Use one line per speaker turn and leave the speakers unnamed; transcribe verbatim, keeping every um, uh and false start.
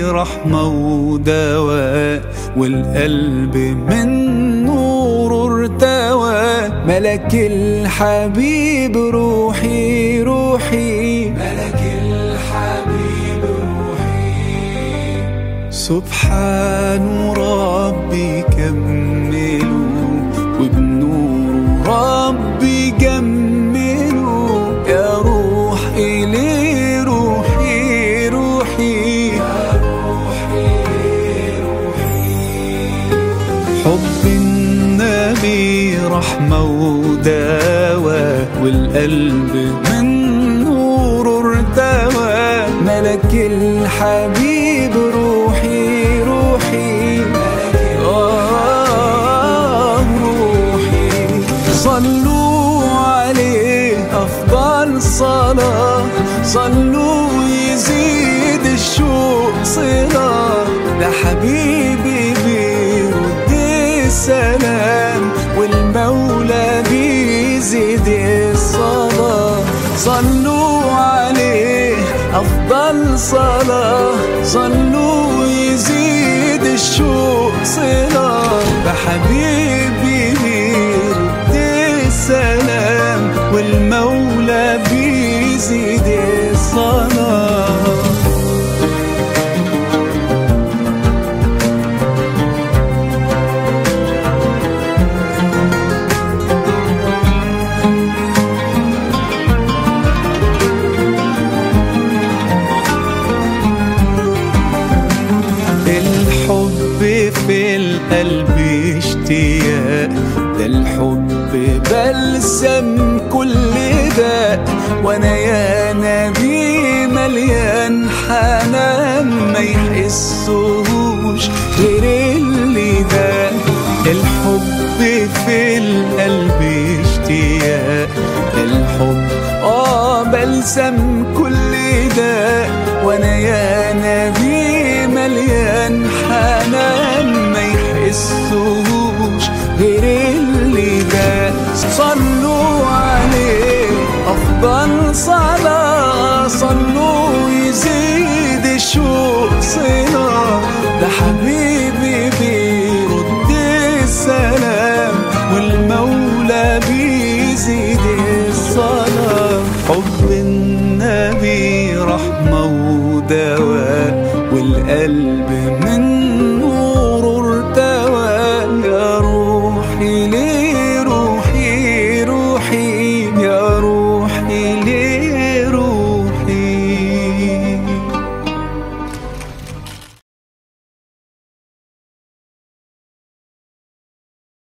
رحمة ودواء، والقلب من نوره ارتوى. ملك الحبيب روحي روحي، ملك الحبيب روحي. سبحان ربي كملوا، وبنور ربي جملوا. يا روح إلي روحي روحي، يا روحي روحي. حب النبي رحمة ودواء، والقلب من نوره ارتوى. ملك الحبيب روحي روحي، آه روحي. صلوا عليه أفضل صلاة، صلوا يزيد الشوق صلاة. ده حبيبي بيرد السلام، والمولى بيزيد الصلاة. صلوا عليه أفضل صلاة، صلوا يزيد الشوق صلاة. بحبيبي بيرد السلام، والمولى بيزيد الصلاة. الحب في القلب اشتياق، ده الحب بلسم كل داء. وانا يا نبي مليان حنان، ما يحسوش غير اللي ده. الحب في القلب اشتياق، ده الحب اه بلسم كل داء. وانا يا نبي مليان حنان، ما يحسوش غير اللي ده. صلوا عليه أفضل صلاة، صلوا يزيد الشوق صلاة. ده حبيبي بيرد السلام، والمولى بيزيد الصلاة. حب النبي رحمة ودواء، والقلب من